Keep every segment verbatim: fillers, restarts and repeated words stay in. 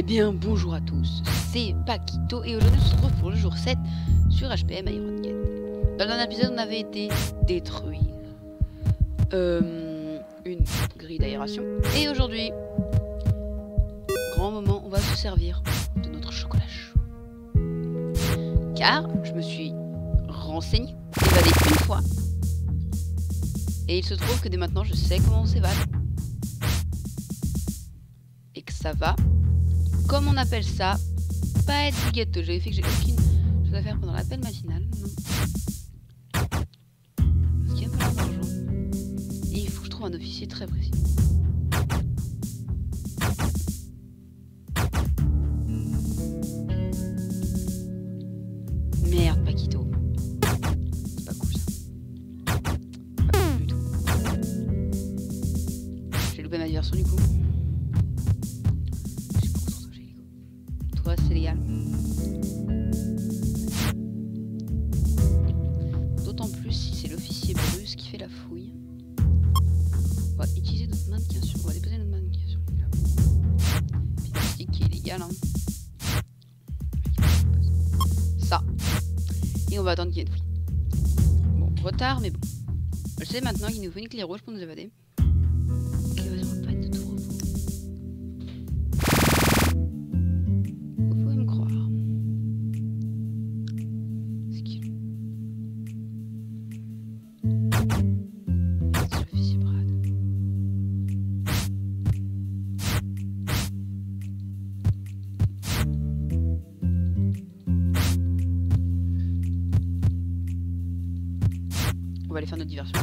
Eh bien, bonjour à tous, c'est Paquito et aujourd'hui on se retrouve pour le jour sept sur H P M Iron-Gate. Dans le dernier épisode, on avait été détruire euh, une grille d'aération. Et aujourd'hui, grand moment, on va se servir de notre chocolat chaud. Car je me suis renseigné, évadé une fois. Et il se trouve que dès maintenant, je sais comment on s'évade. Et que ça va, comme on appelle ça, pas être du gâteau. J'ai fait que j'ai aucune chose à faire pendant l'appel matinal. Non. Parce qu'il y a pas d'argent. Et il faut que je trouve un officier très précis. Merde, Paquito. C'est pas cool ça. Pas cool du tout. J'ai loupé ma diversion du coup. C'est légal. D'autant plus si c'est l'officier Bruce qui fait la fouille. On va utiliser notre mannequin sur... On va déposer notre mannequin sur lui là. Plastique qui est illégal hein. Ça. Et on va attendre qu'il y ait une fouille. Bon, retard mais bon. Je sais maintenant qu'il nous faut une clé rouge pour nous évader. On va aller faire notre diversion.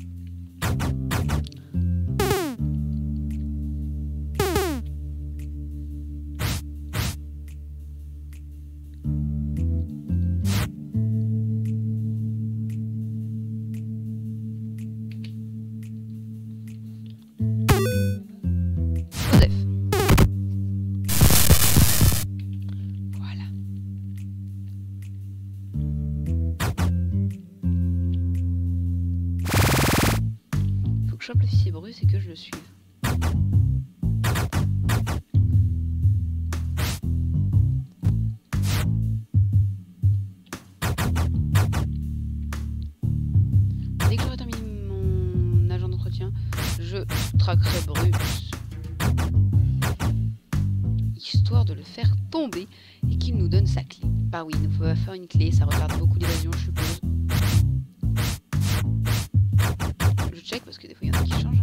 Joseph. Voilà. Je chope l'officier Bruce et que je le suive. Dès que j'aurai terminé mon agent d'entretien, je traquerai Bruce. Histoire de le faire tomber et qu'il nous donne sa clé. Bah oui, il nous faut faire une clé, ça retarde beaucoup l'évasion, je suppose. Je check parce que des fois il y en a qui changent. Hein.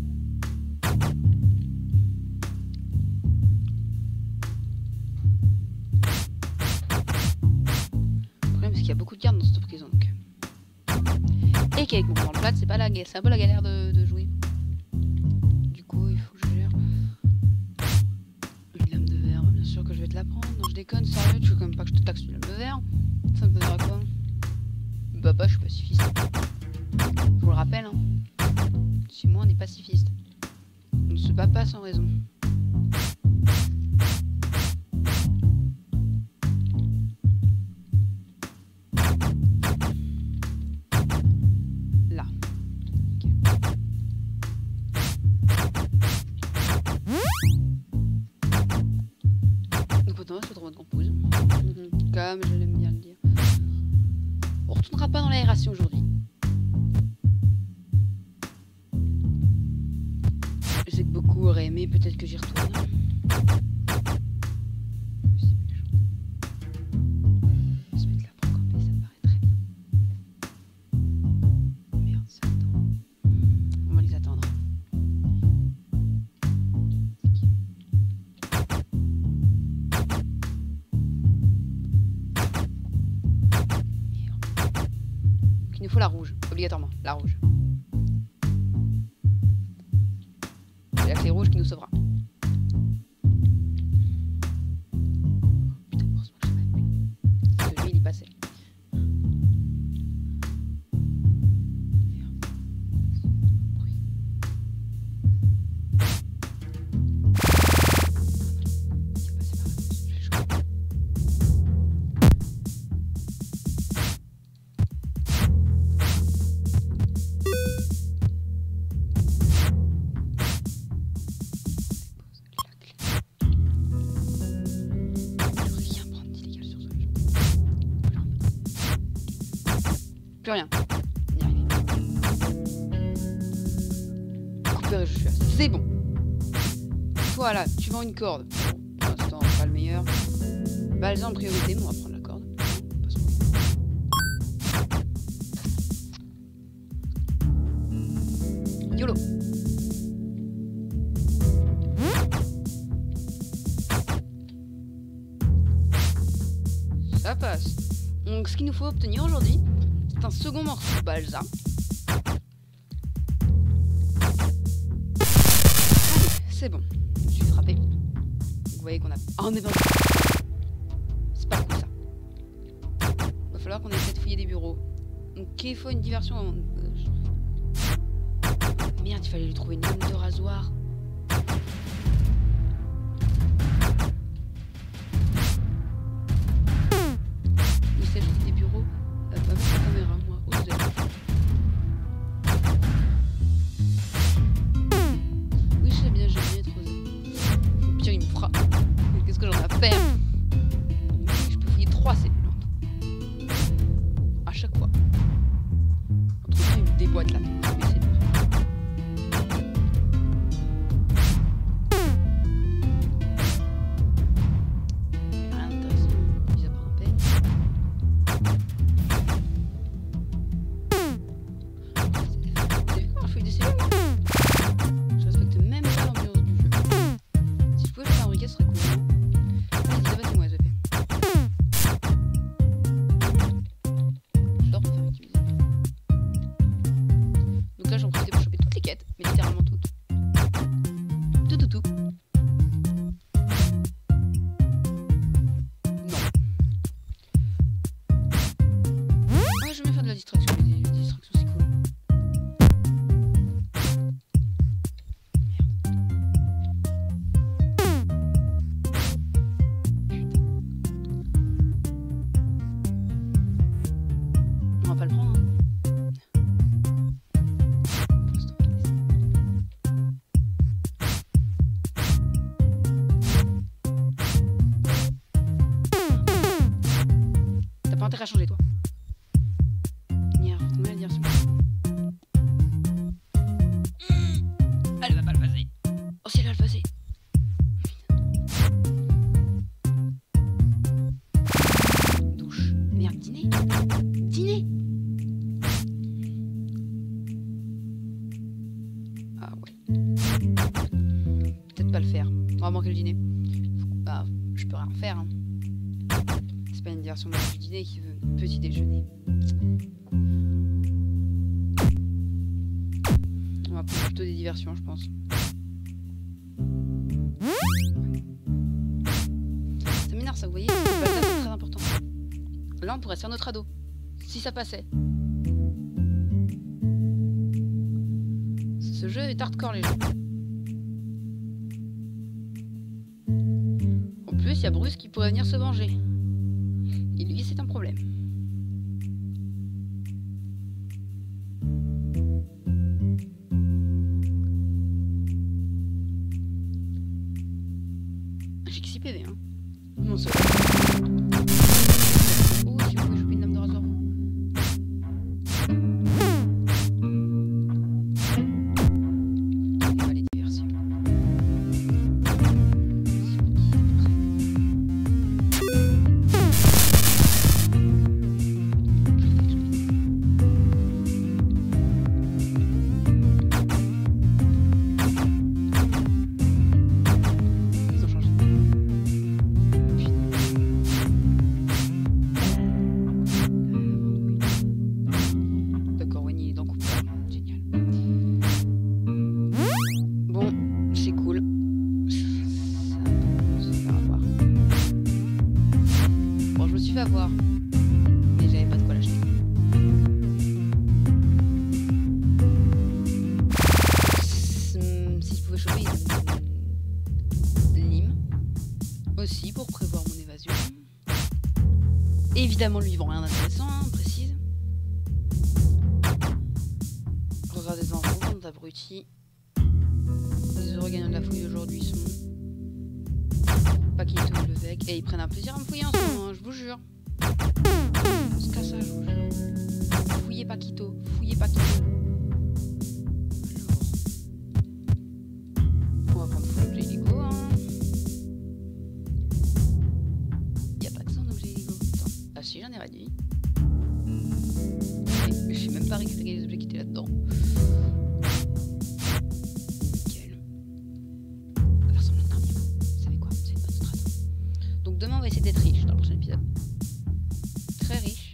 Le problème c'est qu'il y a beaucoup de gardes dans cette prison donc. Et qu'avec mon plan de plate c'est pas la c'est un peu la galère de, de jouer. Du coup il faut que je gère. Une lame de verre, bien sûr que je vais te la prendre. Non je déconne, sérieux, tu veux quand même pas que je te taxe une lame de verre. Ça me donnera quoi? Bah pas je suis pacifiste. Je vous le rappelle hein. Si moi on est pacifiste, on ne se bat pas sans raison. Là. Okay. Donc maintenant on se retrouve notre compose. Mm-hmm. Comme je l'aime bien le dire. On retournera pas dans l'aération aujourd'hui. Je sais que beaucoup auraient aimé, peut-être que j'y retourne. Se mettre là pour camper, ça me paraît très bien. Merde, ça attend. On va les attendre. Merde. Donc il nous faut la rouge, obligatoirement, la rouge. C'est la clé rouge qui nous sauvera. Putain, heureusement que j'ai pas de pluie. Celui, il y passait. Merde. Bruit. Il est passé par là. Je fais chaud. Plus rien. On y arrive. Récupérer, je suis là. C'est bon. Toi là, tu vends une corde. Pour l'instant, pas le meilleur. Balsa en priorité, mais on va prendre la corde. YOLO. Ça passe. Donc ce qu'il nous faut obtenir aujourd'hui, c'est un second morceau de balsa. Allez, c'est bon. Je suis frappé. Vous voyez qu'on a un événement. C'est pas cool ça. Va falloir qu'on essaie de fouiller des bureaux. Donc il faut une diversion avant... Merde, il fallait lui trouver une lame de rasoir. Où c'est des bureaux? Euh, pas avec la caméra, moi. Où vous êtes? Oui, je sais bien, j'aime bien être osé. Au pire, il me fera. Qu'est-ce que j'en ai à faire? Je peux fouiller trois cellules. À chaque fois. Entre temps, il me déboîte là. Mais c'est bon. À changer toi. Merde, combien la direction? mmh. Elle va pas le passer. Oh si elle va le passer. Douche. Merde, dîner. Dîner. Ah ouais. Peut-être pas le faire. On va manquer le dîner. Bah, je peux rien faire. Hein. C'est pas une diversion du dîner qui veut petit déjeuner. On va prendre plutôt des diversions, je pense. Ça m'énerve ça, vous voyez, c'est très important. Là, on pourrait se faire notre ado. Si ça passait. Ce jeu est hardcore, les gens. En plus, il y a Bruce qui pourrait venir se venger. Et lui, c'est un problème. J'ai que six P V, hein. Mon seul. Oh, si vous pouvez choper une lame de rasoir. On va les diverser. Avoir, mais j'avais pas de quoi l'acheter. Si je pouvais choper une lime aussi pour prévoir mon évasion. Évidemment, lui, il vend rien d'intéressant, hein, précise. Regardez devant vous, bande d'abrutis. Les heureux gagnants de la fouille aujourd'hui sont Paquito et Levesque. Et ils prennent un plaisir à me fouiller en ce moment, hein, je vous jure. On se casse ça, je vous jure. Fouillez Paquito. Fouillez Paquito. Alors. On va prendre full objet Lego. Hein. Y a pas de son objet Lego. Attends. Ah si, j'en ai réduit. Mais j'ai même pas récupéré les objets qui étaient là-dedans. Nickel. On va faire semblant de dormir. Vous savez quoi? C'est une bonne strat. Donc demain, on va essayer d'être riche dans le prochain épisode. Très riche.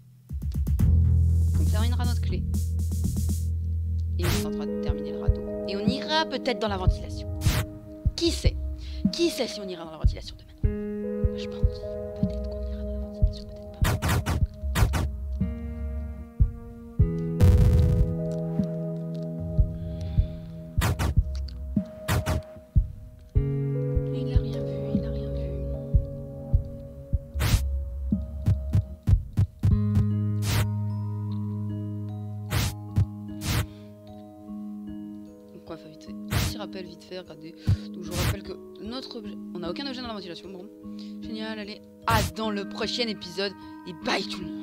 On terminera notre clé. Et on tentera de terminer le radeau. Et on ira peut-être dans la ventilation. Qui sait? Qui sait si on ira dans la ventilation demain? Je pense. Peut-être qu'on ira dans la ventilation, peut-être pas. Il n'a rien vu, il n'a rien vu. Donc on va faire vite fait. Petit rappel vite fait, regardez. Donc je vous rappelle que notre objet... On n'a aucun objet dans la ventilation, bon. Génial, allez. À dans le prochain épisode. Et bye tout le monde.